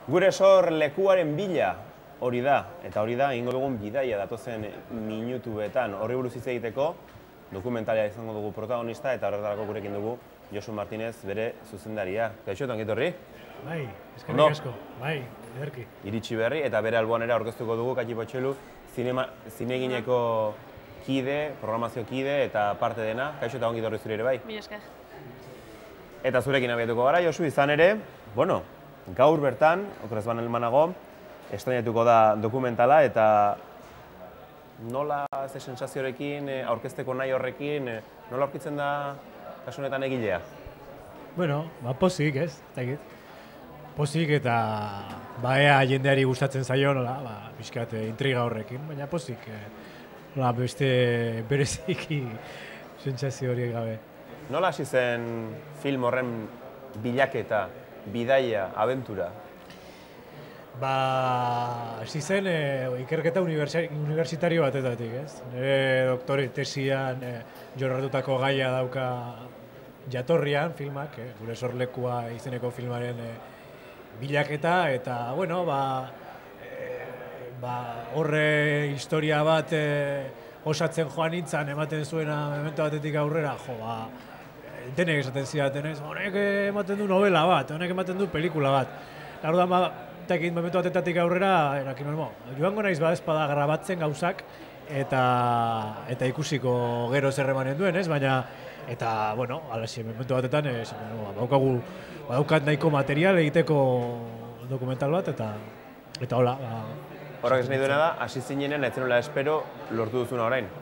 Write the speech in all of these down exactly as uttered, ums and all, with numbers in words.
Gure sor lekuaren bila hori da, eta hori da, ingo dugun bidaia datozen minutuetan horri buruz hitz egiteko, dokumentalia izango dugu protagonista, eta horretarako gurekin dugu Josu Martinez bere zuzendaria. Kaixo, ongietorri horri? Bai, eskerrik asko, bai, ederki. Iritsi berri, eta bere alboan ere aurkeztuko dugu Katxi Potxelu, zinegineko kide, programazio kide, eta parte dena. Kaixo, eta ongietorri zure ere bai? Mi esker. Eta zurekin abiatuko gara, Josu, izan ere, bueno, gaur bertan, okrez ban elmanago, estrenatuko da dokumentala, eta nola ze sensaziorekin, aurkezteko nahi horrekin, nola aurkitzen da kasu honetan egilea? Bueno, ba, pozik, ez, eta egit. Pozik eta ba, ea jendeari gustatzen zaio, nola, ba, pixkat intriga horrekin, baina pozik, nola, beste bereziki sentsazio hori gabe. Nola hasi zen film horren bilaketa, bidaia, abentura? Ba, hasi zen e, ikerketa unibertsitario batetatik, ez? Nire doktore tesian e, jorratutako gaia dauka jatorrian filmak, e, gure sorlekua izeneko filmaren e, bilaketa, eta, bueno, ba, e, ba, horre historia bat e, osatzen joan nintzen, ematen zuena memento batetik aurrera, jo, ba, denek esaten zidaten ez, honek ematen du novela bat, honek ematen du pelikula bat. Orduan, ba, ekin momentu batetatik aurrera, erakin normo, joango naiz badezpada grabatzen gauzak, eta eta ikusiko gero zer emanen duen, ez? Baina, eta, bueno, alaxi, momentu batetan, ez, bueno, badaukagu, badaukat nahiko material egiteko dokumental bat, eta, eta hola. Ba, Horrak ez nahi duena da, hasi zinenen, ez zenuela espero, lortu duzuna orain?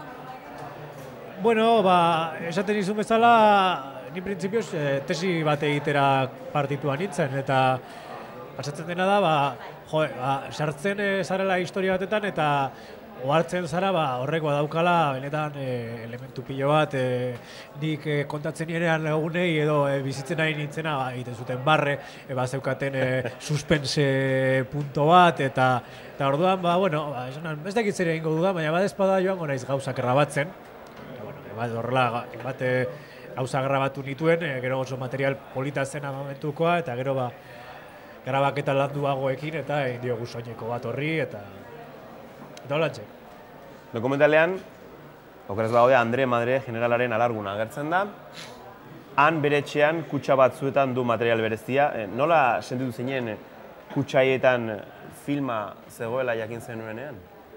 Bueno, ba, esaten izun bezala, ni printzipioz tesi bat egitera partituan nintzen, eta pasatzen dena da, ba, jo, ba, sartzen e, zarela historia batetan, eta ohartzen zara ba, horrek badaukala benetan e, elementu pilo bat, e, nik e, kontatzen nirean lagunei edo e, bizitzen nahi nintzena, ba, egiten zuten barre, e, ba, zeukaten e, suspense punto bat, eta, eta orduan, ba, bueno, ba, esanan, ez dakit zer egingo dudan, baina badezpada joango naiz gauzak grabatzen, eta, bueno, bat horrela, bat e, gauza grabatu nituen, e, gero oso material polita zena momentukoa, eta gero ba, grabaketa landuagoekin eta egin diogu soineko bat horri eta eta holatxe. Dokumentalean, okeraz bagaude, Andre Madre generalaren alarguna agertzen da. Han bere etxean kutxa batzuetan du material berezia. Nola sentitu zinen kutxa haietan filma zegoela jakin zenuenean?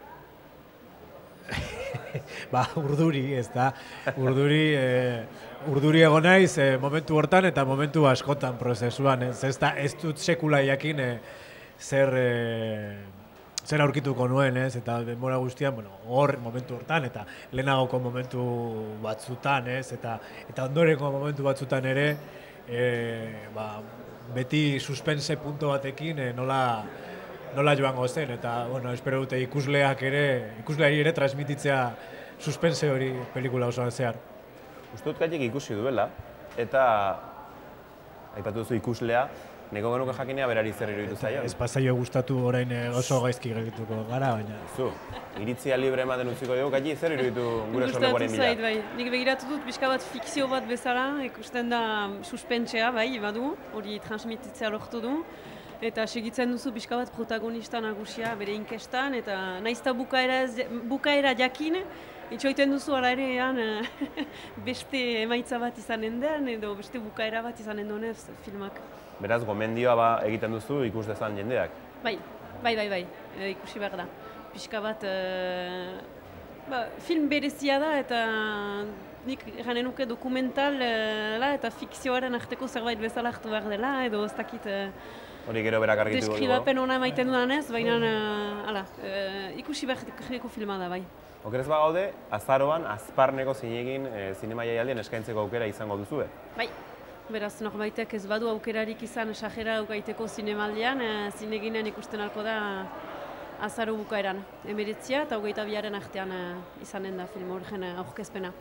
Ba, urduri, ez da. Urduri, e, urduri egon naiz e, momentu hortan eta momentu askotan prozesuan. Ez, ez, da, ez dut sekula jakin e, zer, e, zer aurkituko nuen, ez? Eta denbora guztian, bueno, hor momentu hortan eta lehenagoko momentu batzutan, ez? Eta, eta ondoreko momentu batzutan ere, e, ba, beti suspense punto batekin e, nola, nola joango zen, eta, bueno, espero dute ikusleak ere, ikusleari ere transmititzea suspense hori pelikula osoan zehar. Uste dut Katxik ikusi duela, eta aipatu duzu ikuslea, neko genuke jakinea berari zer iruditu zaion. Ez pasaio gustatu orain oso gaizki geldituko gara, baina. Zu, iritzia libre ematen utziko dugu, Katxi, zer iruditu gure sorlekoaren bila? Gustatu zait, bai. Nik begiratu dut pixka bat fikzio bat bezala, ikusten da suspentsia, bai, badu, hori transmititzea lortu du. Eta segitzen duzu pixka bat protagonista nagusia bere inkestan, eta naizta bukaera, bukaera jakin, itxoiten duzu ala ere ean, beste emaitza bat izanen den, edo beste bukaera bat izanen duenez filmak. Beraz, gomendioa ba egiten duzu ikus dezan jendeak? Bai, bai, bai, bai, e, ikusi behar da. Pixka bat, e, ba, film berezia da, eta nik eranen nuke dokumentala eta fikzioaren arteko zerbait bezala hartu behar dela, edo ez dakit... E, Hori gero berak argituko dugu. Deskribapen hona emaiten dudanez, baina ala, ikusi beharreko filma da, bai. Okerez bagaude, azaroan, azparneko zinegin zinema jaialdien eskaintzeko aukera izango duzue? Bai, beraz norbaitek ez badu aukerarik izan esagera aukaiteko zinemaldian, zineginen ikusten alko da azaro bukaeran. Emeretzia eta hogeita biaren artean izanen da film horren aurkezpena.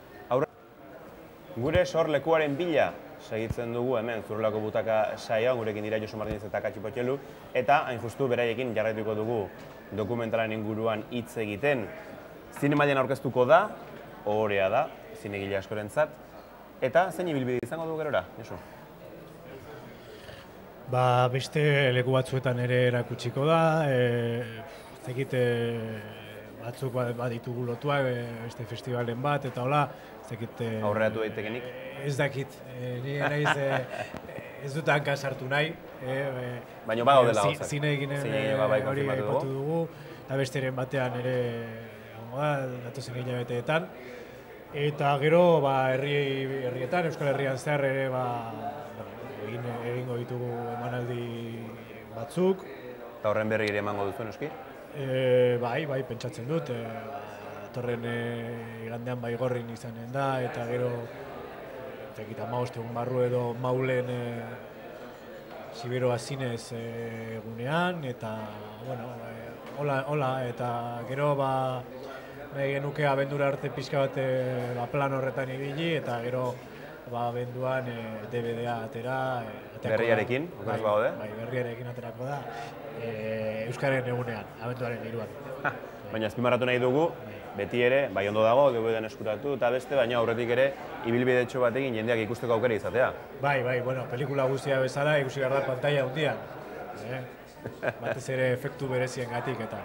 Gure sor lekuaren bila segitzen dugu hemen Zurrelako Butaka saioan, gurekin dira Josu Martinez eta Katxi Potxelu, eta hain justu beraiekin jarraituko dugu dokumentalaren inguruan hitz egiten. Zinemaldian aurkeztuko da, ohorea da, zinegile askorentzat, eta zein ibilbide izango du gerora, Josu? Ba, beste leku batzuetan ere erakutsiko da, e, zekite batzuk baditugu lotuak, beste festivalen bat, eta hola, zekite... Aurreratu daitekenik? Ez dakit, e, ni naiz e, ez dut hanka sartu nahi. E, Baina bago dela gauzak. Zine eginen hori aipatu dugu, eta besteren batean ere, da, datozen hilabeteetan. Eta gero, ba, herri, herrietan, Euskal Herrian zehar ere, ba, egin, egingo ditugu emanaldi batzuk. Eta horren berri ere emango duzu, noski? E, bai, bai, pentsatzen dut. E, Torren e, igandean bai gorrin izanen da, eta gero, zekit, hamabost egun barru edo Maulen e, Siberoa zinez e, egunean, eta, bueno, e, hola, hola, eta gero, ba, nahi genuke abendura arte pixka bat e, ba, plan horretan ibili, eta gero ba, abenduan e, D V D-a atera. E, berriarekin, okeraz bai, bagaude? Bai, berriarekin aterako da, e, Euskaren egunean, abenduaren hiruan. Baina azpimarratu nahi dugu, beti ere, bai ondo dago, D V D-an eskuratu eta beste, baina aurretik ere, ibilbidetxo batekin jendeak ikusteko aukera izatea. Bai, bai, bueno, pelikula guztia bezala ikusi behar da pantalla handian. Eh? Batez ere efektu bereziengatik eta.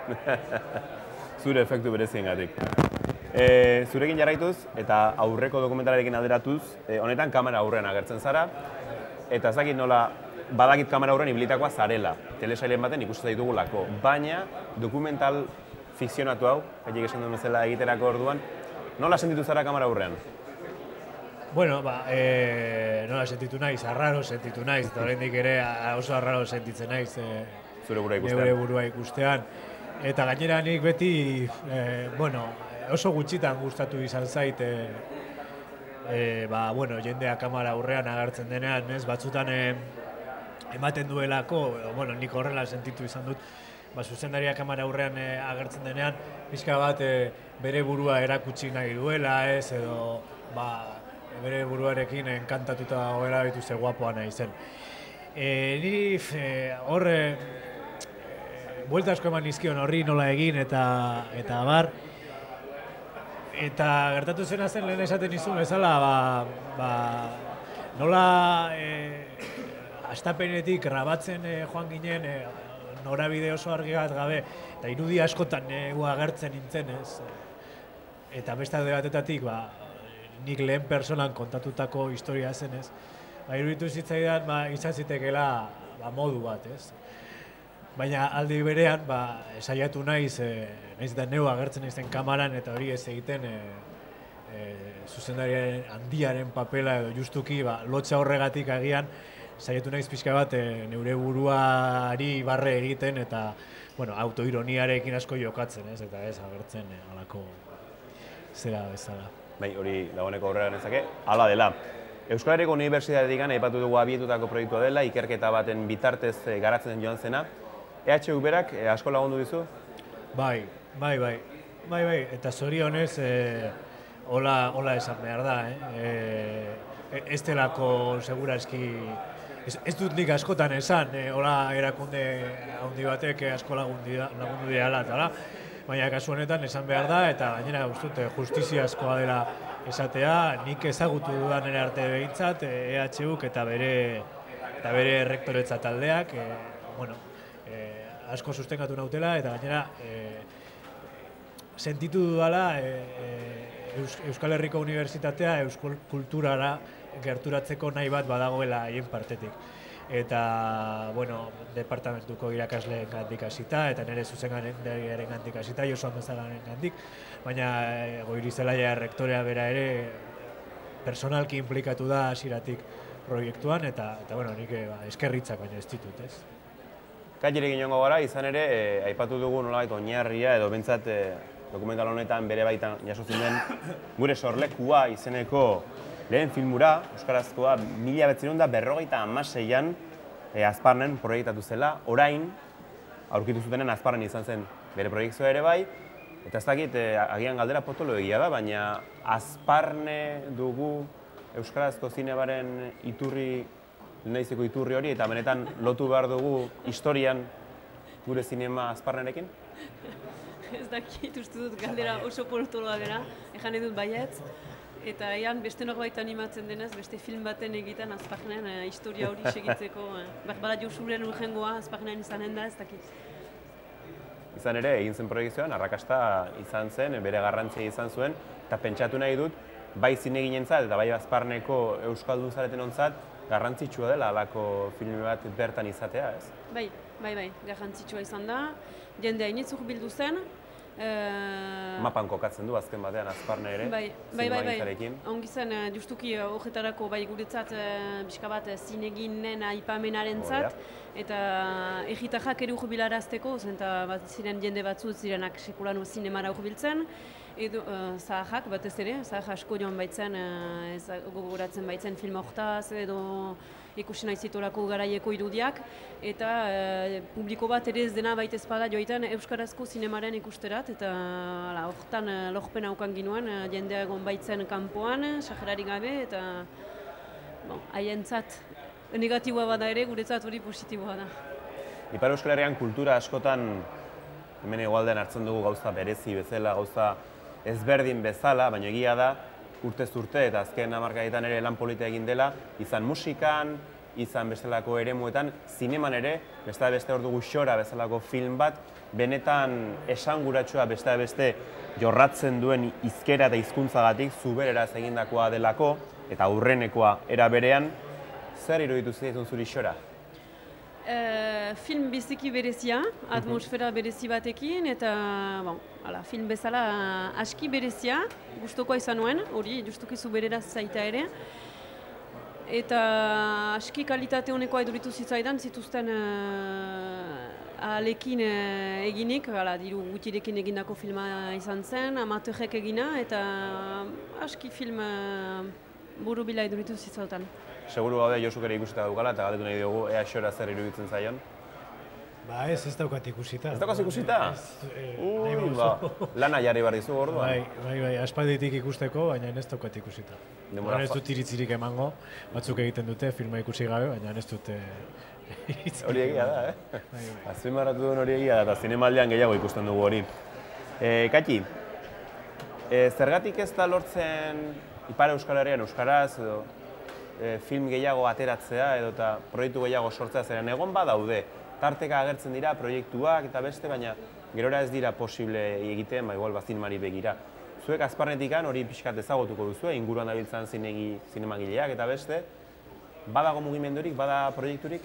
Zure efektu bereziengatik. E, zurekin jarraituz eta aurreko dokumentalarekin alderatuz, e, honetan kamera aurrean agertzen zara, eta ez dakit nola, badakit kamera aurrean ibilitakoa zarela, telesailen baten ikusten zaitugulako, baina dokumental fikzionatu hau, haiek esan duen bezala egiterako orduan, nola sentitu zara kamera aurrean? Bueno, ba, e, nola sentitu naiz, arraro sentitu naiz, eta oraindik ere oso arraro sentitzen naiz e, Zure burua ikustean. Neure burua ikustean. Eta gainera nik beti, e, bueno, oso gutxitan gustatu izan zait, e, e, ba, bueno, jendea kamera aurrean agertzen denean, ez, batzutan e, ematen duelako, bueno, nik horrela sentitu izan dut, ba, zuzendaria kamera aurrean e, agertzen denean, pixka bat e, bere burua erakutsi nahi duela, ez, edo, ba, bere buruarekin enkantatuta goera bitu ze guapoa nahi zen. E, ni hor, e, buelta asko eman nizkion horri nola egin eta eta bar. Eta gertatu zena zen lehen esaten izun bezala, ba, ba, nola e, astapenetik grabatzen e, joan ginen, e, norabide oso argi bat gabe, eta irudi askotan e, agertzen nintzen, ez. Eta beste alde batetatik, ba, nik lehen personan kontatutako historia zen, ez. Ba, iruditu zitzaidan, ba, izan zitekeela ba, modu bat, ez. Baina aldi berean, ba, saiatu naiz, e, naiz eta neu agertzen naizen kamaran, eta hori ez egiten e, e, zuzendariaren handiaren papela edo justuki, ba, lotxa horregatik agian, saiatu naiz pixka bat e, neure buruari barre egiten, eta bueno, autoironiarekin asko jokatzen, ez, eta ez agertzen e, alako zera bezala. Bai, hori dagoeneko aurrera nezake, hala dela. Euskal Herriko Unibertsitatetik aipatu dugu abietutako proiektua dela, ikerketa baten bitartez e, garatzen joan zena. E H U berak e, asko lagundu dizu? Bai, bai, bai, bai, bai, eta zorionez e, hola, hola esan behar da, eh? E, ez delako segura eski, ez, ez dut nik askotan esan, e, hola erakunde handi batek asko lagundu diala, eta baina kasu honetan esan behar da, eta gainera guztut justizia askoa dela esatea, nik ezagutu dudan ere arte behintzat, E H Uk eta bere, eta bere rektoretza taldeak, e, bueno, asko sustengatu nautela, eta gainera e, sentitu dudala e, e, Euskal Herriko Unibertsitatea euskal kulturara gerturatzeko nahi bat badagoela haien partetik. Eta, bueno, departamentuko irakasleen gandik hasita, eta nire zuzendariaren gandik hasita, Josuan Bezalaren gandik, baina e, Goirizelaia rektorea bera ere personalki implikatu da hasieratik proiektuan, eta, eta bueno, nik ba, eskerritzak baina ez ditut, ez? Kailerekin joango gara, izan ere, e, aipatu dugu nolabait oinarria edo bentsat e, dokumental honetan bere baitan jasotzen den gure sorlekua izeneko lehen filmura, euskarazkoa, mila bederatziehun eta berrogeita hamaseian e, Azparnen proiektatu zela, orain, aurkitu zutenen Azparnen izan zen bere proiektzioa ere bai, eta ez dakit, e, agian galdera potolo egia da, baina Azparne dugu euskarazko zinebaren iturri, lehendaizeko iturri hori, eta benetan lotu behar dugu historian gure zinema Azparnerekin? Ez dakit, uste dut galdera oso portoloa dela, ejan edut baietz. eta ean beste norbait animatzen denez, beste film baten egiten Azparnen uh, historia hori segitzeko. Uh, Berbara Josuren urrengoa Azparnen izanen da, ez dakit. Izan ere, egin zen proiektzioan, arrakasta izan zen, bere garrantzia izan zuen, eta pentsatu nahi dut, bai zineginentzat eta bai Azparneko euskaldun zareten ontzat, garrantzitsua dela alako filme bat bertan izatea, ez? Bai, bai, bai, garrantzitsua izan da. Jende hainitz hurbildu zen. Uh, Mapan kokatzen du azken batean Azparne ere, bai, bai, bai, bai. zinemagintzarekin. Ongi zen, justuki horretarako bai guretzat uh, pixka bat zineginen aipamenaren zat, eta egitajak ere urbilarazteko, zenta bat ziren jende batzu zirenak sekulano zinemara urbiltzen, edo uh, zahajak batez ere, zahaj asko joan baitzen, uh, ez gogoratzen baitzen film hortaz, edo ikusi nahi zitorako garaieko irudiak, eta uh, publiko bat ere ez dena baita ezpada joitan euskarazko zinemaren ikusterat, eta ala, hortan uh, lorpen haukan ginuen, uh, jendea egon baitzen kanpoan, sajerari gabe, eta bon, haientzat negatiboa bada ere, guretzat hori positiboa da. Ipar Euskal Herrian kultura askotan hemen hegoaldean hartzen dugu gauza berezi bezala, gauza ezberdin bezala, baina egia da, urtez urte eta azken hamarkadetan ere lan politia egin dela, izan musikan, izan bestelako eremuetan, zineman ere, beste beste hor dugu Xora bezalako film bat, benetan esanguratsua beste beste jorratzen duen hizkera eta hizkuntzagatik zubereraz egindakoa delako, eta aurrenekoa era berean, zer iruditu zaizun zuri Xora? Uh, film biziki berezia, atmosfera berezi batekin, eta bon, ala, film bezala aski berezia, gustokoa izan nuen, hori justuki zubereraz zaita ere. Eta aski kalitate honekoa eduritu zitzaidan, zituzten uh, ahalekin uh, eginik, ala, diru gutirekin egindako filma izan zen, amateurek egina, eta aski film uh, burubila eduritu zitzautan. Seguru gaude Josuk ere ikusita daukala eta galdetu nahi dugu ea Xora zer iruditzen zaion. Ba ez, ez daukat ikusita. Ez daukaz ikusita? Eh, Ui, ba, lana jarri behar dizu orduan. Bai, bai, bai, aspalditik ikusteko, baina ez daukat ikusita. Baina ez dut iritzirik emango, batzuk egiten dute filma ikusi gabe, baina ez dute iritzirik. Hori egia da, eh? Bai, bai. Azpimarratu duen hori egia da, eta zinemaldian gehiago ikusten dugu hori. E, Kati, e, zergatik ez da lortzen Ipar Euskal Herrian euskaraz, edo e, film gehiago ateratzea, edo eta proiektu gehiago sortzea zeren egon badaude. Tarteka agertzen dira proiektuak eta beste, baina gerora ez dira posible egiten, ba igual bazinmari begira. Zuek Azparnetikan hori pixkat ezagutuko duzu, inguruan dabiltzan zinegi zinemagileak eta beste. Badago mugimendurik, bada proiekturik?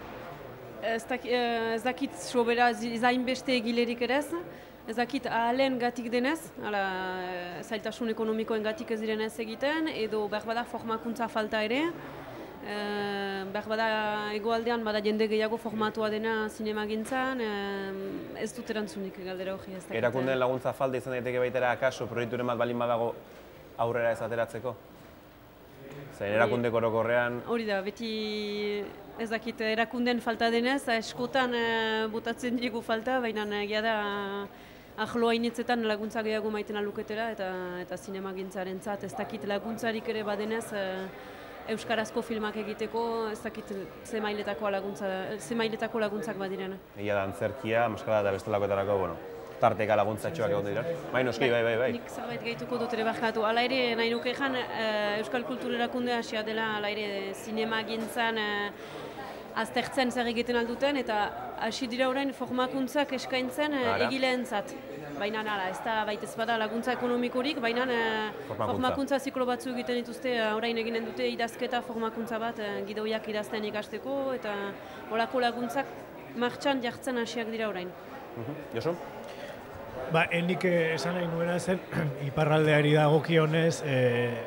Ez dakit, ez dakit sobera zain beste egilerik ere ez. Ez dakit ahalen gatik denez, ala, zailtasun ekonomikoen gatik ez direnez egiten, edo behar bada formakuntza falta ere. E, behar bada egoaldean bada jende gehiago formatua dena zinemagintzan, e, ez dut erantzunik galdera hori ez dakit. Erakundeen laguntza falta izan daiteke baitera akaso proiekturen bat balin badago aurrera ez ateratzeko? Zain erakundeko orokorrean... Hori da, beti ez dakit erakundeen falta denez, eskotan e, botatzen diegu falta, baina egia da ahloa inetzetan laguntza gehiago maiten aluketera eta, eta zinemagintzaren zat, ez dakit laguntzarik ere badenez e, euskarazko filmak egiteko, ez dakit ze mailetako laguntza, ze mailetako laguntzak badiren. Egia da, antzerkia, maskara eta bestelakoetarako, bueno, tarteka laguntzatxoak egon dira. Bai, noski, bai, bai, bai. Nik zerbait gehituko dut ere barkatu. Hala ere, nahi nuke jan, Euskal Kultur Erakunde hasia dela, hala ere, zinemagintzan aztertzen zer egiten alduten, eta hasi dira orain formakuntzak eskaintzen egileentzat. Baina nala, ez da baita ez bada laguntza ekonomikorik, baina formakuntza ziklo batzu egiten dituzte, orain eginen dute idazketa formakuntza bat, gidoiak idazten ikasteko, eta horako laguntzak martxan jartzen hasiak dira orain. Josu? Ba, enik esan nahi nuena zen, iparraldeari dagokionez, e,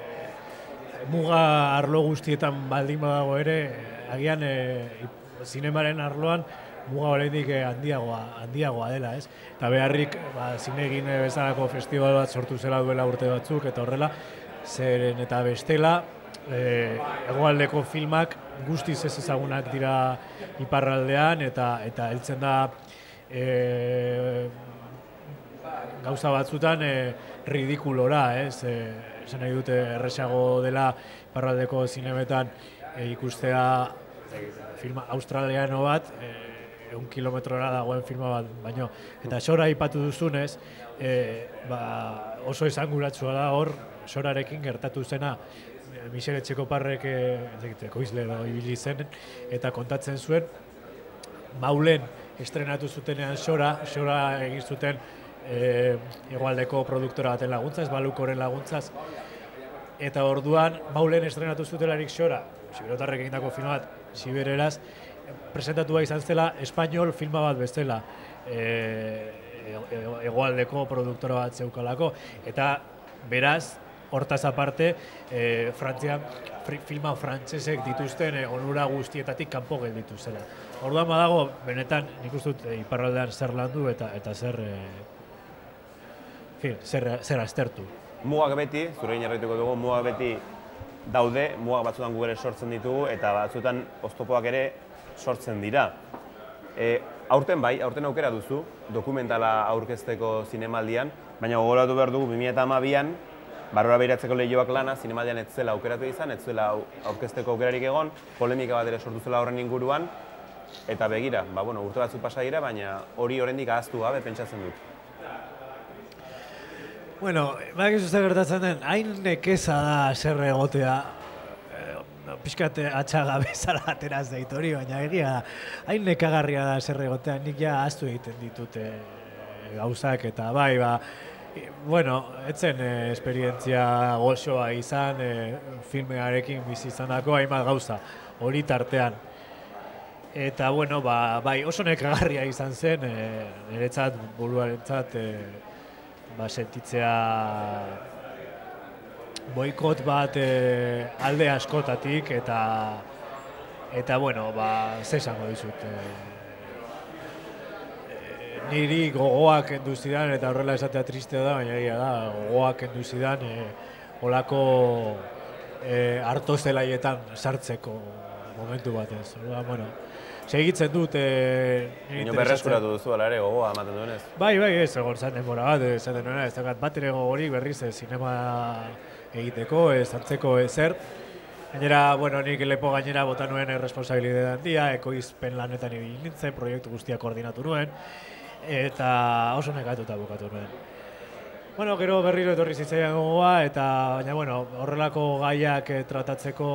muga arlo guztietan baldin badago ere, agian e, zinemaren arloan muga oraindik handiagoa, handiagoa dela, ez? Eta beharrik, ba, zinegin bezalako festibal bat sortu zela duela urte batzuk, eta horrela, zeren eta bestela, e, hegoaldeko filmak guztiz ez ezagunak dira iparraldean, eta eta heltzen da e, gauza batzutan e, ridikulora, ez? E, esan nahi dute erresago dela iparraldeko zinemetan e, ikustea filma australiano bat, e, egun kilometrora dagoen filma bat, baino. Eta Xora aipatu duzunez, e, ba, oso esanguratsua da hor, sorarekin gertatu zena, Michel Etxekoparrek ekoizle edo ibili zen, eta kontatzen zuen, Maulen estrenatu zutenean Xora, Xora egin zuten hegoaldeko produktora baten laguntzaz, Balukoren laguntzaz, eta orduan Maulen estrenatu zutelarik Xora, Siberotarrek egindako film bat, Sibereraz, presentatua izan zela espainol filma bat bezala, hegoaldeko produktora bat zeukalako, eta beraz, hortaz aparte, Frantzian filma frantsesek dituzten onura guztietatik kanpo gelditu zela. Orduan badago, benetan, nik uste dut iparraldean zer landu eta zer zer aztertu. Mugak beti, zurekin jarraituko dugu, mugak beti daude, mugak batzutan gu ere sortzen ditugu eta batzutan oztopoak ere sortzen dira. Aurten bai, aurten aukera duzu, dokumentala aurkezteko zinemaldian, baina gogoratu behar dugu bi mila hamabian, Barrora Beiratzeko Leihoak lana zinemaldian ez zela aukeratu izan, ez zela aurkezteko aukerarik egon, polemika bat ere sortu zela horren inguruan, eta begira, urte batzuk pasa dira, baina hori oraindik ahaztu gabe pentsatzen dut. Bueno, badakizu zer gertatzen den, hain nekeza da zer egotea, pixkat atxaga bezala ateraz dait hori, baina egia da, hain nekagarria da zer egotea, nik ja ahaztu egiten ditut gauzak, eta bai, ba, bueno, etzen esperientzia goxoa izan, filmearekin bizi izanako hainbat gauza, hori tartean. Eta, bueno, bai, oso nekagarria izan zen, niretzat, buruarentzat, ba, sentitzea boikot bat alde askotatik, eta, eta, bueno, ba, ze esango dizut. Niri gogoak kendu zidan, eta horrela esatea tristea da, baina egia da, gogoak kendu zidan olako harto zelaietan sartzeko momentu batez. Bueno, segitzen dut... Ino berreskuratu duzu, ala ere, gogoa ematen duenez? Bai, bai, ez, egon zan denbora bat, esaten duena, ez dakat bat ere gogorik berriz zinema egiteko, ez hartzeko ezer. Gainera, bueno, nik lepo gainera bota nuen responsabilidade handia, ekoizpen lanetan ibili nintzen, proiektu guztiak koordinatu nuen, eta oso nekatuta bukatu nuen. Bueno, gero berriro etorri zitzaian gogoa, eta baina, bueno, horrelako gaiak tratatzeko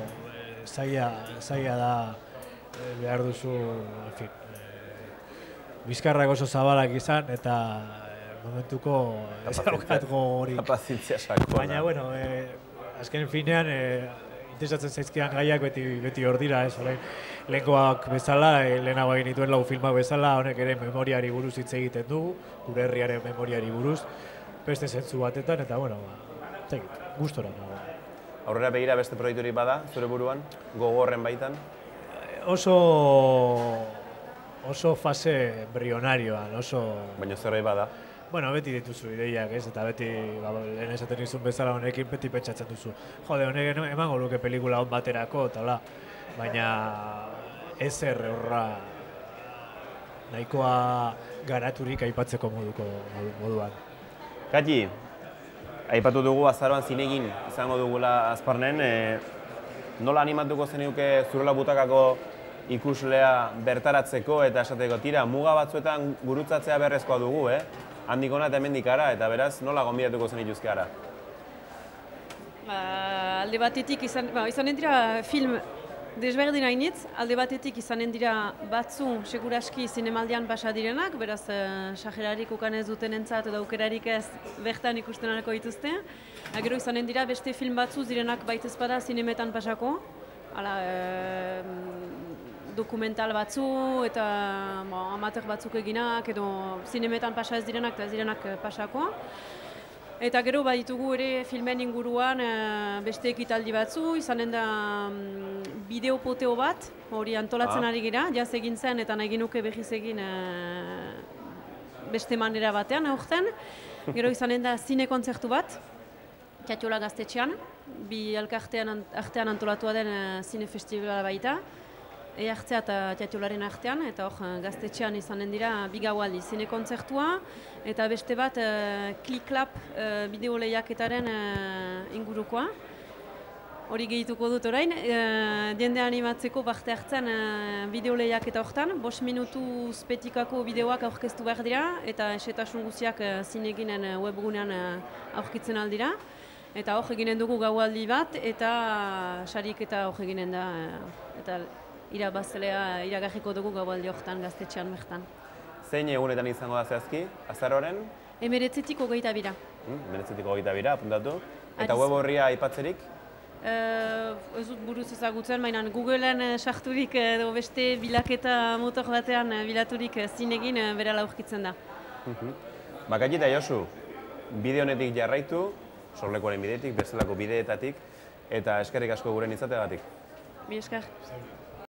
zaila da behar duzu, en fin, bizkarrak oso zabalak izan, eta momentuko ez daukat gogorik. Pazientzia sakona. Baina, bueno, azken finean, interesatzen zaizkidan gaiak beti hor dira, ez, orain, lehenkoak bezala, lehenago egin dituen lau filmak bezala, honek ere memoriari buruz hitz egiten du, gure herriaren memoriari buruz, beste zentzu batetan, eta, bueno, zegit, gustora nago. Aurrera begira beste proiekturik bada, zure buruan, gogorren baitan? Oso, oso fase embrionarioan, oso... Baina zerbait bada? Bueno, beti dituzu ideiak, ez, eta beti, lehen esaten izun bezala honekin, beti pentsatzen duzu. Jode, honek emango luke pelikula hon baterako, eta hola, baina ezer horra nahikoa garaturik aipatzeko moduko moduan. Kati, aipatu dugu azaroan zinegin izango dugula Azparnen, nola animatuko zeneuke zurela butakako ikuslea bertaratzeko eta esateko tira, muga batzuetan gurutzatzea beharrezkoa dugu, eh? Handik hona eta hemendik ara, eta beraz, nola gonbidatuko zen ituzke ara? Alde batetik izanen dira film desberdin hainitz, alde batetik izanen dira batzu seguraski zinemaldian pasa direnak, beraz, sajerarik ukan ez duten entzat edo aukerarik ez bertan ikustenareko dituzte. Gero izanen dira beste film batzu direnak baitez bada zinemetan pasako, dokumental batzu eta amateur batzuk eginak edo zinemetan pasa ez direnak eta ez direnak pasako. Eta gero baditugu ere filmen inguruan beste ekitaldi batzu, izanen da bideopoteo bat, hori antolatzen ari gira, jaz egin zen eta nahi ginuke behiz egin beste manera batean aurten. Gero izanen da zine kontzertu bat, Txatxola gaztetxean, bi elkartean artean antolatua den zine festivala baita. Eartzea eta Txatxolaren artean, eta hor gaztetxean izanen dira bi gaualdi zine kontzertua, eta beste bat Click-Clap bideo lehiaketaren ingurukoa. Hori gehituko dut orain, jende animatzeko parte hartzen bideo lehiaketa horretan, bost minutu spetikako bideoak aurkeztu behar dira, eta esetasun guziak zineginen webgunean aurkitzen aldira. Eta hor eginen dugu gaualdi bat, eta sarik eta hor eginen da, eta irabazlea iragarriko dugu gaualdi horretan gaztetxean bertan. Zein egunetan izango da zehazki, azaroaren? Emeretzetik hogeita bira. Emeretzetik hogeita bira, apuntatu. Eta Ariz. web horria aipatzerik? Uh, ez dut buruz ezagutzen, mainan Googleen uh, sarturik edo beste bilaketa motor batean uh, bilaturik uh, zinegin uh, berala aurkitzen da. Makatxi eta Josu, bide honetik jarraitu, sorlekuaren bidetik, bestelako bideetatik, eta eskerrik asko guren izateagatik. Mi esker.